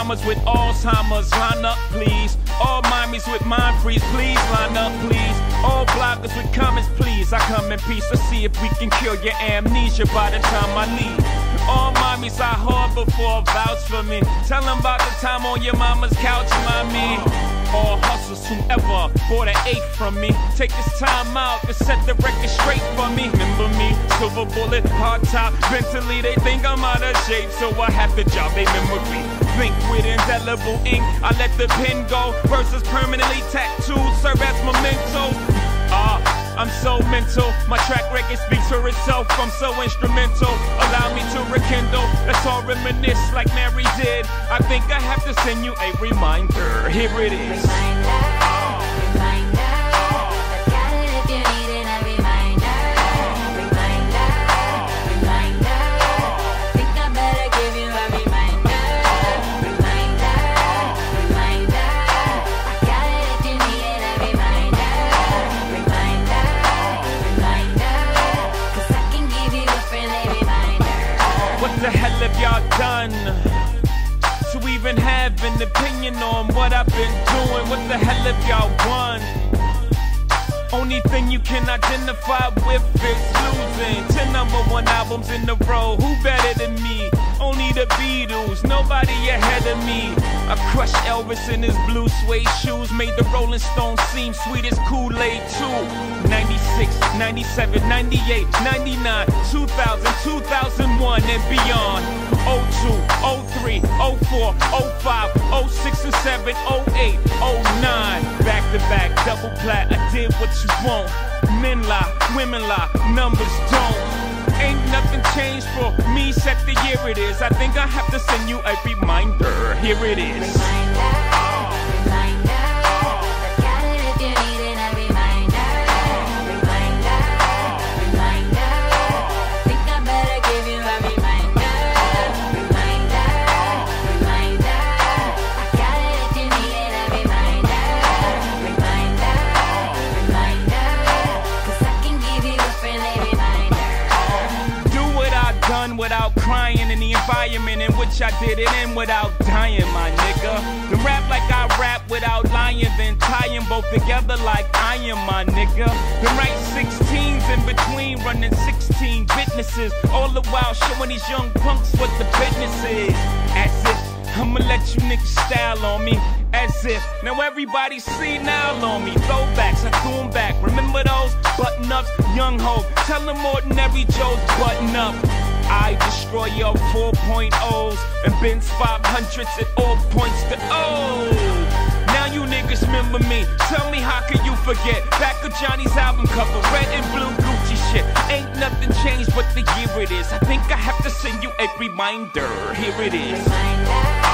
mamas with Alzheimer's, line up please. All mommies with mind freeze, please line up please. All bloggers with comments, please. I come in peace, let's see if we can kill your amnesia by the time I leave. All mommies I harbor for vouch for me. Tell them about the time on your mama's couch, mommy. All hustlers whoever bought an eighth from me. Take this time out to set the record straight for me. Remember me, silver bullet, hard top, mentally they think I'm out of shape, so I have to jog they memory. Think with indelible ink, I let the pen go. Verses permanently tattooed, serve as mementos. I'm so mental, my track record speaks for itself. I'm so instrumental, allow me to rekindle. Let's all reminisce like Mary did. I think I have to send you a reminder. Here it is. What the hell have y'all done to even have an opinion on what I've been doing? What the hell have y'all won? Only thing you can identify with is losing. 10 #1 albums in a row, who better than me? Only the Beatles, nobody ahead of me. I crushed Elvis in his blue suede shoes, made the Rolling Stones seem sweet as Kool-Aid too. 96, 97, 98, 99, 2000, 2001 and beyond. 02, 03, 04, 05, 06 and 07, 08, 09. Back to back, double plat, I did what you want. Men lie, women lie, numbers don't. Ain't nothing changed for me, except the year it is. I think I have to send you a reminder. Here it is. Without crying in the environment in which I did it in without dying, my nigga. Then rap like I rap without lying, then tie them both together like I am, my nigga. Then write 16s in between, running 16 businesses, all the while showing these young punks what the business is. As if I'ma let you niggas style on me. As if now everybody see now on me. Throwbacks, I threw them back. Remember those button-ups, young ho. Tell them ordinary Joe's button up. I destroy your 4.0s and Benz 500s at all points to O. Now you niggas remember me. Tell me how can you forget? Back of Johnny's album cover, red and blue Gucci shit. Ain't nothing changed but the year it is. I think I have to send you a reminder. Here it is.